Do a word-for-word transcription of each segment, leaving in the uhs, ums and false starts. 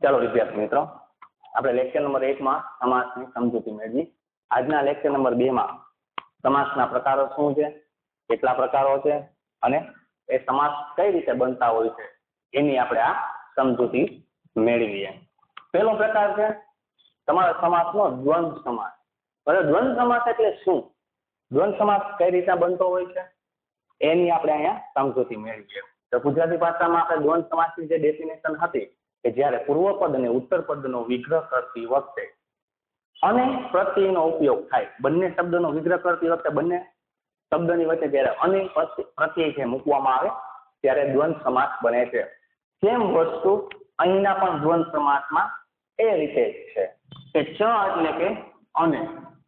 ચાલો વિદ્યાર્થી મિત્રો, આપણે લેક્ચર નંબર એક માં સમાસની સમજૂતી મેળવી. આજના લેક્ચર નંબર બે માં સમાસના પ્રકારો શું છે, કેટલા પ્રકારો છે અને એ સમાસ કઈ રીતે બનતા હોય છે એની આપણે આ સમજૂતી મેળવીએ. પહેલો પ્રકાર છે તમારા સમાસનો દ્વંદ્વ સમાસ. હવે દ્વંદ્વ સમાસ એટલે શું, દ્વંદ્વ સમાસ કઈ રીતે બનતો હોય છે એની આપણે અહીંયા સમજૂતી મેળવીએ. તો ગુજરાતી ભાષામાં આપણે દ્વંદ્વ સમાસની જે ડેફિનેશન હતી કે જ્યારે પૂર્વ પદ અને ઉત્તર પદનો વિગ્રહ કરતી વખતે અને પ્રત્યયનો ઉપયોગ થાય, બંને શબ્દનો વિગ્રહ કરતી વખતે બંને શબ્દની વચ્ચે જ્યારે અને પ્રત્યય છે મૂકવામાં આવે ત્યારે દ્વંદ્વ સમાસ બને છે. સેમ વસ્તુ અહીંના પણ દ્વંદ્વ સમાસમાં એ રીતે છે કે ચ એટલે કે અને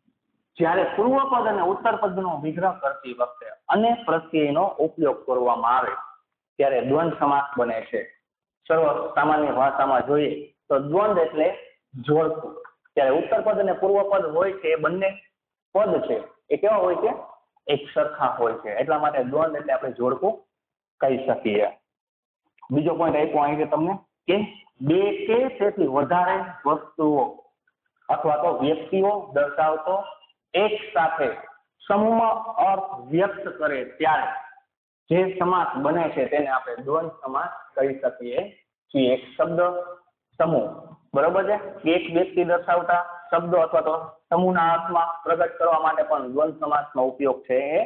જ્યારે પૂર્વ પદ અને ઉત્તર પદનો વિગ્રહ કરતી વખતે અને પ્રત્યયનો ઉપયોગ કરવામાં આવે ત્યારે દ્વંદ્વ સમાસ બને છે. સર્વ સામાન્ય ભાષામાં જોઈએ તો દ્વંદ્વ એટલે જોડકું. ત્યારે ઉત્તર પદ અને પૂર્વ પદ હોય છે એ બંને પદ છે એ કેવા હોય છે, એક સરખા હોય છે, એટલા માટે દ્વંદ્વ એટલે આપણે જોડકું કહી શકીએ. બીજો પોઈન્ટ આપ્યો અહીં કે તમને કે બે કે તેથી વધારે વસ્તુઓ અથવા તો વ્યક્તિઓ દર્શાવતો એક સાથે સમૂહમાં અર્થ વ્યક્ત કરે ત્યારે જે સમાસ બને છે તેને આપણે દ્વંદ્વ સમાસ કહી શકીએ છીએ. એક શબ્દ સમૂહ, બરોબર છે, એક વ્યક્તિ દર્શાવતા શબ્દો અથવા તો સમૂહના અર્થમાં પ્રગટ કરવા માટે પણ દ્વંદ્વ સમાસનો ઉપયોગ છે એ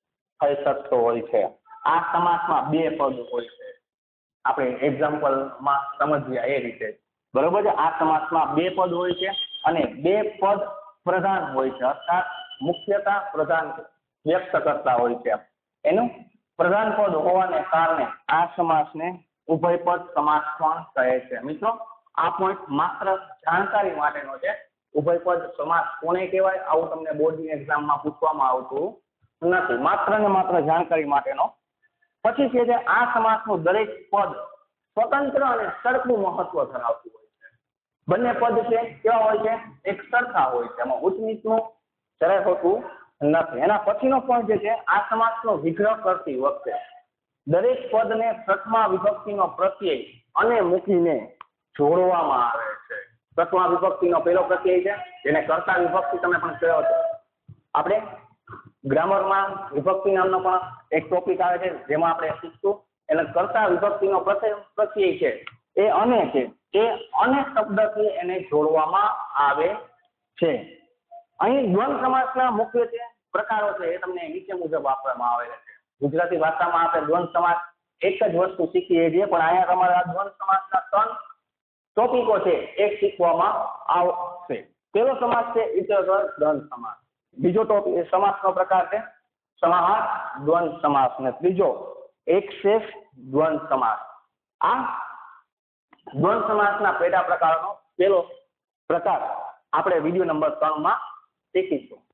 થઈ શકતો હોય છે. આ સમાસમાં બે પદ હોય છે, આપણે એક્ઝામ્પલમાં સમજીએ એ રીતે, બરોબર છે. આ સમાસમાં બે પદ હોય છે અને બે પદ પ્રધાન હોય છે, અર્થાત મુખ્યતા પ્રધાન વ્યક્ત કરતા હોય છે. એનું પ્રધાન પદ હોવાને કારણે આ સમાસને ઉભયપદ સમાસ પણ કહે છે. મિત્રો, આ પોઈન્ટ માત્ર જાણકારી માટેનો છે. ઉભયપદ સમાસ કોને કહેવાય આવું તમને બોર્ડની એક્ઝામમાં પૂછવામાં આવતું નથી, માત્ર ને માત્ર જાણકારી માટેનો. પછી છે જે આ સમાસનું દરેક પદ સ્વતંત્ર અને સરખું મહત્વ ધરાવતું હોય છે. બંને પદ છે કેવા હોય છે, એક સરખા હોય છે, એમાં ઉચ્ચ નીચનું જરાય હોતું નથી. એના પછીનો પોઈન્ટ જે છે, આ સમાસનો વિગ્રહ કરતી વખતે દરેક પદને પ્રથમા વિભક્તિનો પ્રત્યય અને મૂકીને જોડવામાં આવે છે. પ્રથમા વિભક્તિનો પહેલો પ્રત્યય છે જેને કર્તા વિભક્તિ તમે પણ કહો છો. આપણે ગ્રામરમાં વિભક્તિ નામનો પણ એક ટોપિક આવે છે જેમાં આપણે શીખશું. એટલે કર્તા વિભક્તિનો પ્રથમ પ્રત્યય છે એ અને છે, એ અને શબ્દથી એને જોડવામાં આવે છે. અહીં દ્વંદ્વ સમાસના મુખ્ય છે પ્રકારો છે એ તમને નીચે મુજબ આપવામાં આવેલા છે. ગુજરાતી ભાષામાં આપણે દ્વંદ્વ સમાસ એક જ વસ્તુ શીખીએ છીએ, પણ અહીંયા તમારા દ્વંદ્વ સમાસના ત્રણ ટોપિકો છે એ શીખવામાં આવશે. પહેલો સમાસ છે ઇતરેતર દ્વંદ્વ સમાસ, બીજો ટોપિક સમાસનો પ્રકાર છે સમાહાર દ્વંદ્વ સમાસ, ને ત્રીજો એકશેષ દ્વંદ્વ સમાસ. આ દ્વંદ્વ સમાસના પેટા પ્રકારનો પહેલો પ્રકાર આપણે વિડીયો નંબર ત્રણ માં શીખીશું.